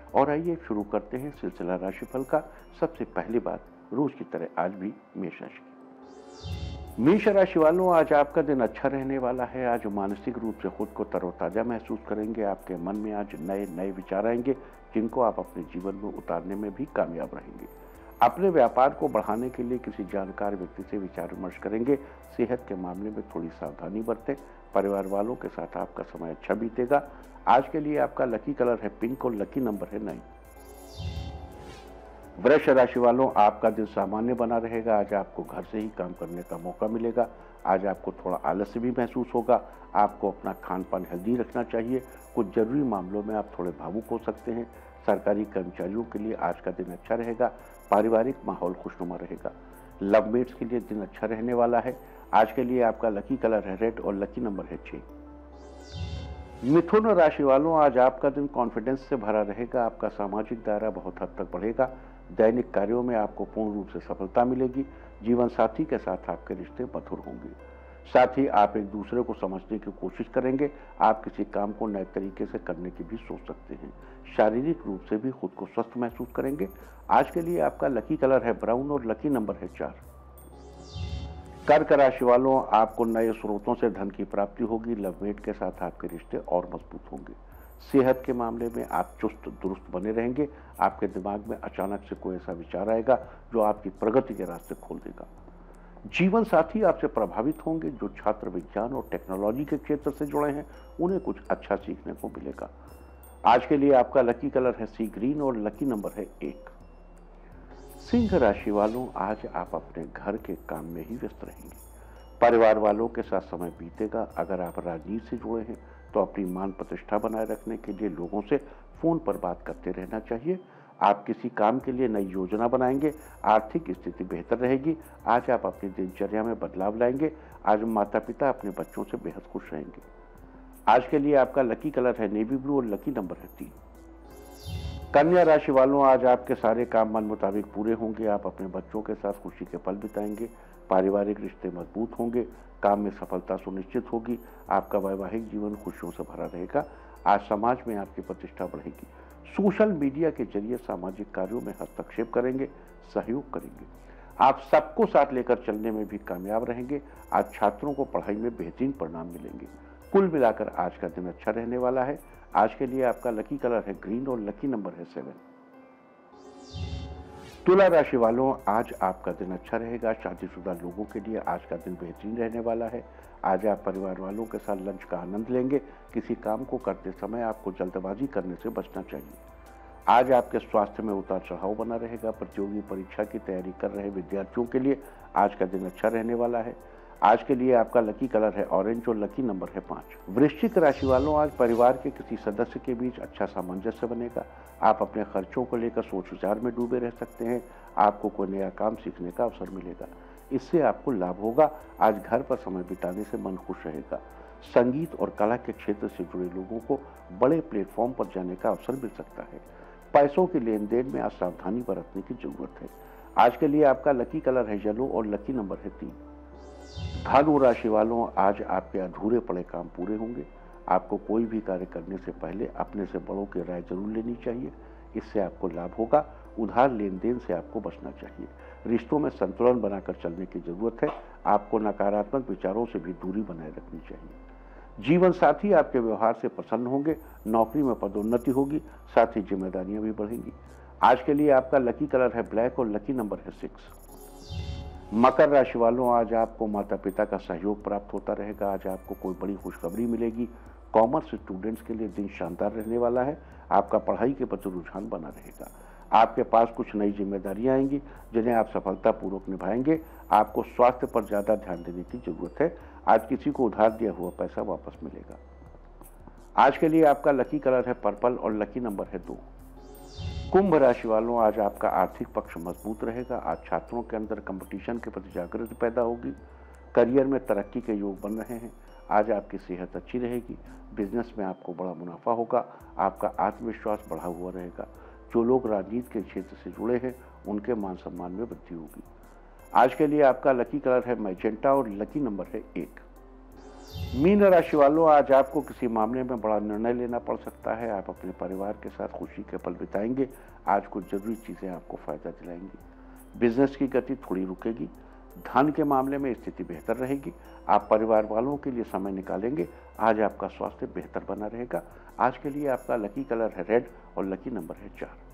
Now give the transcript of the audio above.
और आइए शुरू करते हैं सिलसिला राशिफल का। सबसे पहली बात, रोज की तरह आज भी मेष राशि की। मेष राशि वालों, आज आपका दिन अच्छा रहने वाला है। आज मानसिक रूप से खुद को तरोताजा महसूस करेंगे। आपके मन में आज नए नए विचार आएंगे जिनको आप अपने जीवन में उतारने में भी कामयाब रहेंगे। अपने व्यापार को बढ़ाने के लिए किसी जानकार व्यक्ति से विचार विमर्श करेंगे। सेहत के मामले में थोड़ी सावधानी बरतें। परिवार वालों के साथ आपका समय अच्छा बीतेगा। आज के लिए आपका लकी कलर है पिंक और लकी नंबर है 9। वृष राशि वालों, आपका दिन सामान्य बना रहेगा। आज आपको घर से ही काम करने का मौका मिलेगा। आज आपको थोड़ा आलस्य भी महसूस होगा। आपको अपना खान पान हेल्दी रखना चाहिए। कुछ जरूरी मामलों में आप थोड़े भावुक हो सकते हैं। सरकारी कर्मचारियों के लिए आज का दिन अच्छा रहेगा। पारिवारिक माहौल खुशनुमा रहेगा। लवमेट्स के लिए दिन अच्छा रहने वाला है। आज के लिए आपका लकी कलर है रेड और लकी नंबर है 6। मिथुन राशि वालों, आज आपका दिन कॉन्फिडेंस से भरा रहेगा। आपका सामाजिक दायरा बहुत हद तक बढ़ेगा। दैनिक कार्यों में आपको पूर्ण रूप से सफलता मिलेगी। जीवन साथी के साथ आपके रिश्ते मधुर होंगे। साथ ही आप एक दूसरे को समझने की कोशिश करेंगे। आप किसी काम को नए तरीके से करने की भी सोच सकते हैं। शारीरिक रूप से भी खुद को स्वस्थ महसूस करेंगे। आज के लिए आपका लकी कलर है ब्राउन और लकी नंबर है 4। कर्क राशि वालों, आपको नए स्रोतों से धन की प्राप्ति होगी। लवमेट के साथ आपके रिश्ते और मजबूत होंगे। सेहत के मामले में आप चुस्त दुरुस्त बने रहेंगे। आपके दिमाग में अचानक से कोई ऐसा विचार आएगा जो आपकी प्रगति के रास्ते खोल देगा। जीवन साथी आपसे प्रभावित होंगे। जो छात्र विज्ञान और टेक्नोलॉजी के क्षेत्र से जुड़े हैं उन्हें कुछ अच्छा सीखने को मिलेगा। आज के लिए आपका लकी कलर है सी ग्रीन और लकी नंबर है 1। सिंह राशि वालों, आज आप अपने घर के काम में ही व्यस्त रहेंगे। परिवार वालों के साथ समय बीतेगा। अगर आप राजनीति से जुड़े हैं तो अपनी मान प्रतिष्ठा बनाए रखने के लिए लोगों से फोन पर बात करते रहना चाहिए। आप किसी काम के लिए नई योजना बनाएंगे। आर्थिक स्थिति बेहतर रहेगी। आज आप अपनी दिनचर्या में बदलाव लाएंगे। आज माता पिता अपने बच्चों से बेहद खुश रहेंगे। आज के लिए आपका लकी कलर है नेवी ब्लू और लकी नंबर है 3। कन्या राशि वालों, आज आपके सारे काम मन मुताबिक पूरे होंगे। आप अपने बच्चों के साथ खुशी के पल बिताएंगे। पारिवारिक रिश्ते मजबूत होंगे। काम में सफलता सुनिश्चित होगी। आपका वैवाहिक जीवन खुशियों से भरा रहेगा। आज समाज में आपकी प्रतिष्ठा बढ़ेगी। सोशल मीडिया के जरिए सामाजिक कार्यों में हस्तक्षेप करेंगे, सहयोग करेंगे। आप सबको साथ लेकर चलने में भी कामयाब रहेंगे। आज छात्रों को पढ़ाई में बेहतरीन परिणाम मिलेंगे। कुल मिलाकर आज का दिन अच्छा रहने वाला है। आज के लिए आपका लकी कलर है ग्रीन और लकी नंबर है 7। तुला राशि वालों, आज आपका दिन अच्छा रहेगा। शादीशुदा लोगों के लिए आज का दिन बेहतरीन रहने वाला है। आज आप परिवार वालों के साथ लंच का आनंद लेंगे। किसी काम को करते समय आपको जल्दबाजी करने से बचना चाहिए। आज आपके स्वास्थ्य में उतार चढ़ाव बना रहेगा। प्रतियोगी परीक्षा की तैयारी कर रहे विद्यार्थियों के लिए आज का दिन अच्छा रहने वाला है। आज के लिए आपका लकी कलर है ऑरेंज और लकी नंबर है 5। वृश्चिक राशि वालों, आज परिवार के किसी सदस्य के बीच अच्छा सामंजस्य बनेगा। आप अपने खर्चों को लेकर सोच विचार में डूबे रह सकते हैं। आपको कोई नया काम सीखने का अवसर मिलेगा। इससे आपको लाभ होगा। आज घर पर समय बिताने से मन खुश रहेगा। संगीत और कला के क्षेत्र से जुड़े लोगों को बड़े प्लेटफॉर्म पर जाने का अवसर मिल सकता है। पैसों के लेन देन में आज सावधानी बरतने की जरूरत है। आज के लिए आपका लकी कलर है येलो और लकी नंबर है 3। धनु राशि वालों, आज आपके अधूरे पड़े काम पूरे होंगे। आपको कोई भी कार्य करने से पहले अपने से बड़ों की राय जरूर लेनी चाहिए। इससे आपको लाभ होगा। उधार लेन देन से आपको बचना चाहिए। रिश्तों में संतुलन बनाकर चलने की जरूरत है। आपको नकारात्मक विचारों से भी दूरी बनाए रखनी चाहिए। जीवन साथी आपके व्यवहार से प्रसन्न होंगे। नौकरी में पदोन्नति होगी। साथ ही जिम्मेदारियां भी बढ़ेंगी। आज के लिए आपका लकी कलर है ब्लैक और लकी नंबर है 6। मकर राशि वालों, आज आपको माता पिता का सहयोग प्राप्त होता रहेगा। आज आपको कोई बड़ी खुशखबरी मिलेगी। कॉमर्स स्टूडेंट्स के लिए दिन शानदार रहने वाला है। आपका पढ़ाई के प्रति रुझान बना रहेगा। आपके पास कुछ नई जिम्मेदारियां आएंगी जिन्हें आप सफलतापूर्वक निभाएंगे। आपको स्वास्थ्य पर ज्यादा ध्यान देने की जरूरत है। आज किसी को उधार दिया हुआ पैसा वापस मिलेगा। आज के लिए आपका लकी कलर है पर्पल और लकी नंबर है 2। कुंभ राशि वालों, आज आपका आर्थिक पक्ष मजबूत रहेगा। आज छात्रों के अंदर कंपटीशन के प्रति जागृति पैदा होगी। करियर में तरक्की के योग बन रहे हैं। आज आपकी सेहत अच्छी रहेगी। बिजनेस में आपको बड़ा मुनाफा होगा। आपका आत्मविश्वास बढ़ा हुआ रहेगा। जो लोग राजनीति के क्षेत्र से जुड़े हैं उनके मान सम्मान में वृद्धि होगी। आज के लिए आपका लकी कलर है मैजेंटा और लकी नंबर है 1। मीन राशि वालों, आज आपको किसी मामले में बड़ा निर्णय लेना पड़ सकता है। आप अपने परिवार के साथ खुशी के पल बिताएंगे। आज कुछ जरूरी चीजें आपको फायदा दिलाएंगी। बिजनेस की गति थोड़ी रुकेगी। धन के मामले में स्थिति बेहतर रहेगी। आप परिवार वालों के लिए समय निकालेंगे। आज आपका स्वास्थ्य बेहतर बना रहेगा। आज के लिए आपका लकी कलर है रेड और लकी नंबर है 4।